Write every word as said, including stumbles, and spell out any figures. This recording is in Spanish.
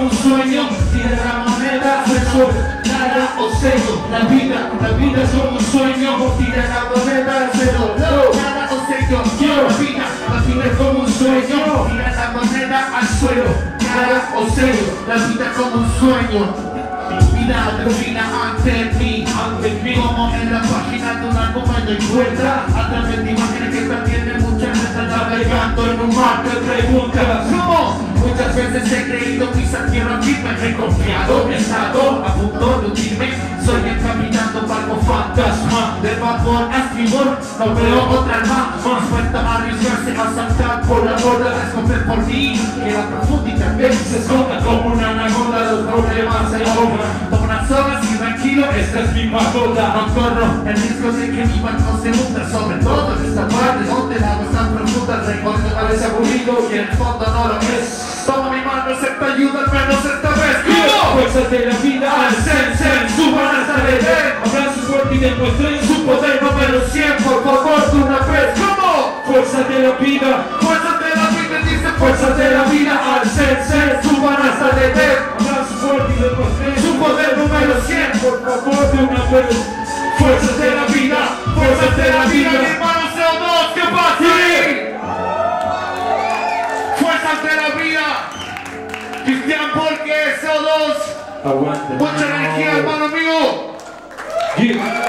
un sueño, tira la moneda, eso, nada o cero. La vida, la vida es como un sueño, tira la moneda, cero, nada o cero. Yo, la vida, la vida es como un sueño, tira la moneda al suelo, nada o cero. La vida es como un sueño. Mi vida termina ante mí, ante mí, como en la página de un álbum me doy cuenta, a través de imágenes que también de muchas veces navegando en un mar de preguntas. ¿Cómo? Muchas veces he creído quizás quiero aquí, me he confiado, he estado a punto de hundirme. Soy el caminando barco fantasma, de vapor a estribor, no veo otra alma más fuerte a arriesgarse a saltar por la borda, a escoger por mí, que la profundidad a veces se esconda como una anaconda, los problemas se ahogan. Tomo unas horas y tranquilo, esta es mi mascota. No corro el riesgo de que mi barco se hunda, sobre todo en esta parte donde el agua es tan profunda. El recorrido parece aburrido y en el fondo no lo es. Toma mi mano, se te ayuda al menos esta vez. ¿Cómo? Fuerzas de la vida al ser, ser, suban hasta el edén. Abrazo fuerte y demuestren su poder número cien, por favor, de una vez. ¿Cómo? Fuerzas de la vida, fuerzas de la vida, dice fuerzas de la vida al ser, ser, suban hasta el edén. Abrazo fuerte y demuestren su poder número cien, por favor, de una vez. Fuerzas de la vida, fuerzas de la vida, mi hermano C O dos, ¿qué pasa? Fuerzas de la vida, Cristian Porque C O dos, Aguante. mucha energía, hermano mío. Yeah.